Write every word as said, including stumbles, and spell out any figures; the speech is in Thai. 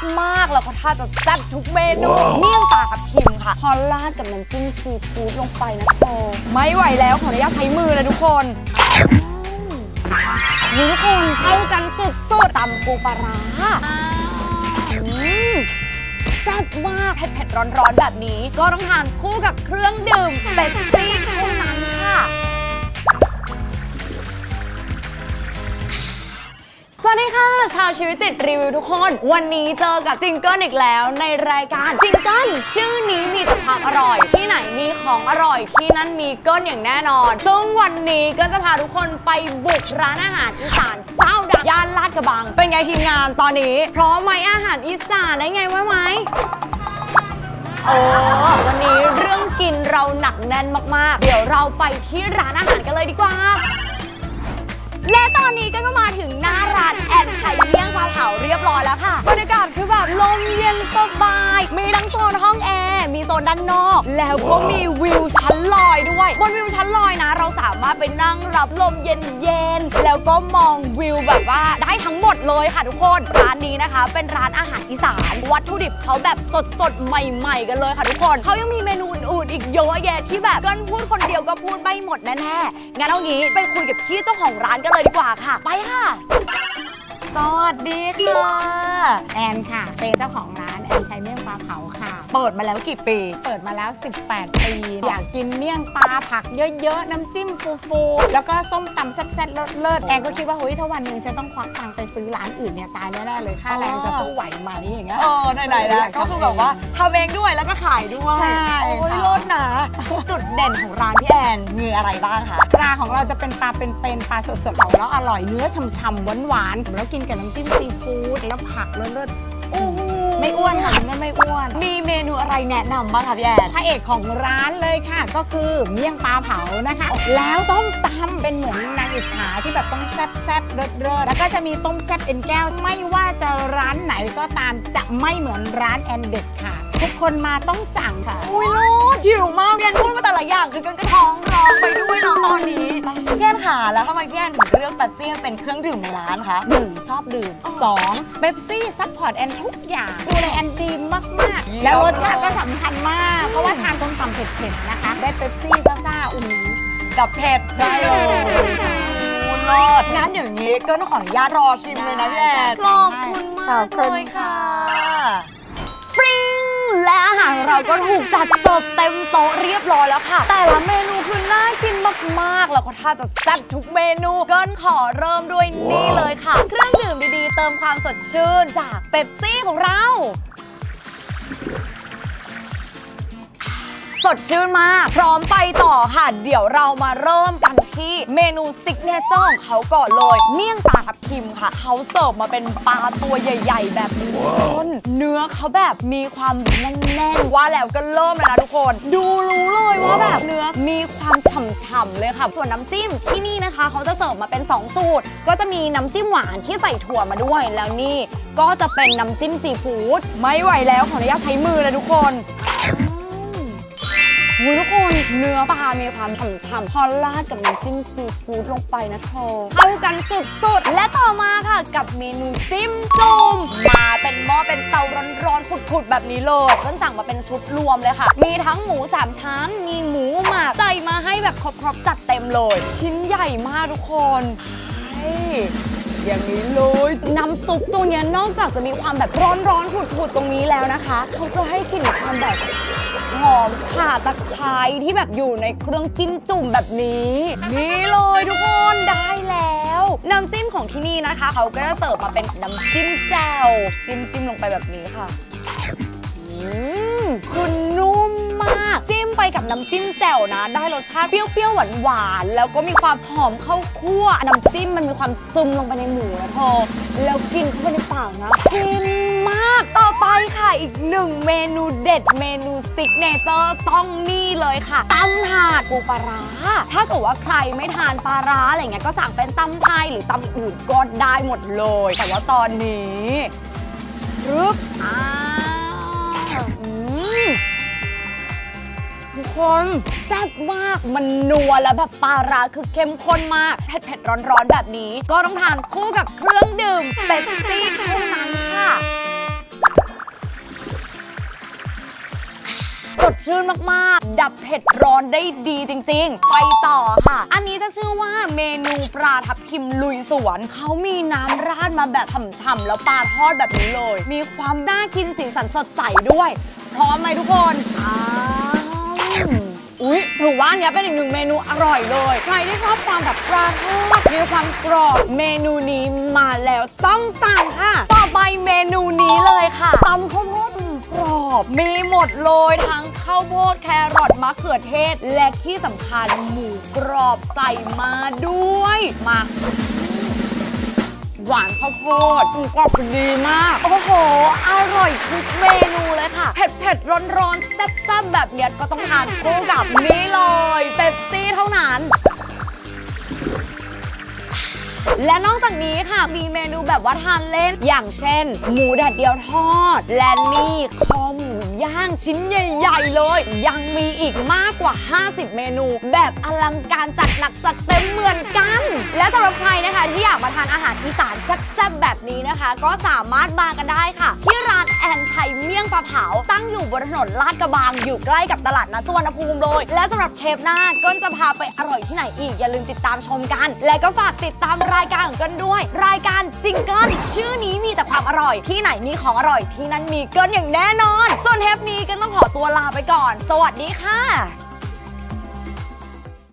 มากแล้วก็ถ้าจะแซ่บทุกเมนูเมี่ยงปลาทับทิมค่ะพอราดกับน้ำจิ้มซีฟู้ดลงไปนะโธ่ไม่ไหวแล้วขออนุญาตใช้มือเลยทุกคนนี่ทุกคนเข้ากันสุดๆตำปูปลาร้าแซ่บมากเผ็ดๆร้อนๆแบบนี้ก็ต้องทานคู่กับเครื่องดื่มเป๊ปซี่เท่านั้นค่ะสวัสดีค่ะชาวชีวิตติดรีวิวทุกคนวันนี้เจอกับจิงเกิลอีกแล้วในรายการจิงเกิลชื่อนี้มีแต่ความอร่อยที่ไหนมีของอร่อยที่นั่นมีเกิลอย่างแน่นอนซึ่งวันนี้ก็จะพาทุกคนไปบุกร้านอาหารอีสานเจ้าดังย่านลาดกระบังเป็นไงทีมงานตอนนี้พร้อมไหมอาหารอีสานได้ไงวะไหมโอ้วันนี้เรื่องกินเราหนักแน่นมากๆเดี๋ยวเราไปที่ร้านอาหารกันเลยดีกว่าและตอนนี้ก็มาถึงหน้าร้านแอนไทยเมี่ยงปลาเผาเรียบร้อยแล้วค่ะบรรยากาศคือแบบลมเย็นสบายมีทั้งโซนห้องแอร์มีโซนด้านนอกแล้วก็มีวิวชั้นลอยด้วยบนวิวชั้นลอยนะเราสามารถไปนั่งรับลมเย็นๆแล้วก็มองวิวแบบว่าได้ทั้งหมดเลยค่ะทุกคนร้านนี้นะคะเป็นร้านอาหารอีสานวัตถุดิบเขาแบบสดๆใหม่ๆกันเลยค่ะทุกคนเขายังมีเมนูอื่นๆอีกเยอะแยะที่แบบกันพูดคนเดียวก็พูดไม่หมดแน่ๆงั้นเอางี้ไปคุยกับพี่เจ้าของร้านกันเลยดีกว่าค่ะไปค่ะสวัสดีค่ะแอนค่ะเป็นเจ้าของร้านแอนไทยเมี่ยงปลาเผาค่ะเปิดมาแล้วกี่ปีเปิดมาแล้วสิบแปดปีอยากกินเมี่ยงปลาผักเยอะๆน้ำจิ้มฟูๆแล้วก็ส้มตำแซ่บๆเลิศๆแอนก็คิดว่าเฮ้ยถ้าวันหนึ่งฉันต้องควักตังค์ไปซื้อร้านอื่นเนี่ยตายแน่ๆเลยค่าแรงจะสู้ไหวไหมอย่างเงี้ยเออไหนๆแล้วก็คือแบบว่าทำเองด้วยแล้วก็ขายด้วยใช่โอ้ยเลิศนะจุดเด่นของร้านพี่แอนมีอะไรบ้างคะปลาของเราจะเป็นปลาเป็นๆปลาสดๆเผาแล้วอร่อยเนื้อฉ่ำๆหวานๆแล้วกินกับน้ำจิ้มซีฟู้ดแล้วผักเลิศๆโอ้โหไม่อ้วนค่ะนั่นไม่อ้วนมีเมนูอะไรแนะนำบ้างคะพี่แอนพระเอกของร้านเลยค่ะก็คือเมี่ยงปลาเผานะคะแล้วส้มตำเป็นเหมือนนางอิจฉาที่แบบต้องแซ่บแซ่บเลิศเลิศแล้วก็จะมีต้มแซ่บเอ็นแก้วไม่ว่าจะร้านไหนก็ตามจะไม่เหมือนร้านแอนเด็ดค่ะทุกคนมาต้องสั่งค่ะอุ้ยโลดหิวมากพี่แอนพูดมาแต่ละอย่างคือกันกระท้องร้องไปด้วยเนาะตอนนี้พี่แอนค่ะแล้วทำไมพี่แอนถึงเลือกเป๊ปซี่เป็นเครื่องดื่มในร้านคะหนึ่งชอบดื่มสองเป๊ปซี่ซัพพอร์ตแอนทุกอย่างดูแลแอนดีมากๆแล้วรสชาติก็สำคัญมากเพราะว่าทานต้มตำเผ็ดๆนะคะได้เป๊ปซี่ซ่าๆอุ่นกับเผ็ดใช่เลยโลดงั้นเดี๋ยวนี้ก็ต้องขออนุญาตรอชิมเลยนะพี่แอนขอบคุณมากเลยค่ะฟริ้งและอาหารเราก็ถูกจัดเสิร์ฟเต็มโต๊ะเรียบร้อยแล้วค่ะแต่ละเมนูคือน่ากินมากๆแล้วก็ถ้าจะแซ่บทุกเมนูก็ขอเริ่มด้วยนี่เลยค่ะเครื่องดื่มดีๆเติมความสดชื่นจากเป๊ปซี่ของเราสดชื่นมากพร้อมไปต่อค่ะเดี๋ยวเรามาเริ่มกันที่เมนูซิกเนเจอร์ของเขาก่อนเลยเมี่ยงปลาทับทิมค่ะเขาเสิร์ฟมาเป็นปลาตัวใหญ่ๆแบบนี้เนื้อเขาแบบมีความแน่นๆว่าแล้วก็เริ่มแล้วนะทุกคนดูรู้เลยว่าแบบเนื้อมีความฉ่ำๆเลยค่ะส่วนน้ำจิ้มที่นี่นะคะเขาจะเสิร์ฟมาเป็นสองสูตรก็จะมีน้ำจิ้มหวานที่ใส่ถั่วมาด้วยแล้วนี่ก็จะเป็นน้ำจิ้มซีฟู้ดไม่ไหวแล้วขออนุญาตใช้มือเลยทุกคนทุกคนเนื้อปลามีความฉ่ำๆพอราดกับน้ำจิ้มซีฟู้ดลงไปนะเธอเข้ากันสุดๆและต่อมาค่ะกับเมนูจิ้มจุ่มมาเป็นหม้อเป็นเตาร้อนๆผุดๆแบบนี้เลยเพิ่งสั่งมาเป็นชุดรวมเลยค่ะมีทั้งหมูสามชั้นมีหมูหมักใส่มาให้แบบครบๆจัดเต็มเลยชิ้นใหญ่มากทุกคนอย่างนี้เลยน้ำซุปตัวนี้นอกจากจะมีความแบบร้อนๆผุดๆตรงนี้แล้วนะคะเขาจะให้กลิ่นความแบบหอมข่าตะไคร้ที่แบบอยู่ในเครื่องจิ้มจุ่มแบบนี้นี่เลยทุกคนได้แล้วน้ำจิ้มของที่นี่นะคะเขาก็จะเสิร์ฟมาเป็นน้ำจิ้มแจ่วจิ้มจิ้มลงไปแบบนี้ค่ะอืมคือนุ่มมากจิ้มไปกับน้ำจิ้มแจ่วนะได้รสชาติเปรี้ยวๆหวานๆแล้วก็มีความหอมข้าวคั่วน้ำจิ้มมันมีความซึมลงไปในหมูนะพอแล้วกินเข้าไปในปากนะฟินมากต่อไปค่ะอีกหนึ่งเมนูเด็ดเมนูซิกเนเจอร์ต้องนี่เลยค่ะตำถาดปูปลาร้าถ้าเกิดว่าใครไม่ทานปลาร้าอะไรเงี้ยก็สั่งเป็นตำไทยหรือตำอื่นก็ได้หมดเลยแต่ว่าตอนนี้รึบอ่าทุกคนแซ่บมากมันนัวแล้วแบบปลาร้าคือเข้มข้นมากเผ็ดๆร้อนๆแบบนี้ก็ต้องทานคู่กับเครื่องดื่มเป๊ปซี่เท่านั้นค่ะสดชื่นมากๆดับเผ็ดร้อนได้ดีจริงๆไปต่อค่ะอันนี้จะชื่อว่าเมนูปลาทับทิมลุยสวนเขามีน้ำราดมาแบบฉ่ำๆแล้วปลาทอดแบบนี้เลยมีความน่ากินสีสันสดใสด้วยพร้อมไหมทุกคนอ้าวอุ๊ยถือว่าอันนี้เป็นอีกหนึ่งเมนูอร่อยเลยใครที่ชอบความแบบปลาทอดมีความกรอบเมนูนี้มาแล้วต้องสั่งค่ะต่อไปเมนูนี้เลยค่ะตำข้าวโพดกรอบมีหมดเลยทั้งข้าวโพดแครอทมะเขือเทศและที่สำคัญหมูกรอบใส่มาด้วยมาหวานข้าวโพดหมูกรอบดีมากโอ้โหอร่อยทุกเมนูเลยค่ะเผ็ดเผ็ดร้อนร้อนแซ่บๆแบบเนี้ยก็ต้องทานคู่กับนี่เลยเป๊ปซี่เท่านั้นและนอกจากนี้ค่ะมีเมนูแบบว่าทานเล่นอย่างเช่นหมูแดดเดียวทอดและนี่คอหมูย่างชิ้นใหญ่ๆเลยยังมีอีกมากกว่าห้าสิบเมนูแบบอลังการจัดหนักจัดเต็มเหมือนกันและสำหรับใครนะคะที่อยากมาทานอาหารอีสานแซ่บๆแบบนี้นะคะก็สามารถมากันได้ค่ะที่ร้านแอนชัยเมี่ยงปลาเผาตั้งอยู่บนถนนลาดกระบังอยู่ใกล้กับตลาดนัดสุวรรณภูมิเลยและสำหรับเทปหน้าก็จะพาไปอร่อยที่ไหนอีกอย่าลืมติดตามชมกันและก็ฝากติดตามรายการของกันด้วยรายการจิงเกิลชื่อนี้มีแต่ความอร่อยที่ไหนมีของอร่อยที่นั่นมีเกินอย่างแน่นอนส่วนเทปนี้ก็ต้องขอตัวลาไปก่อนสวัสดีค่ะ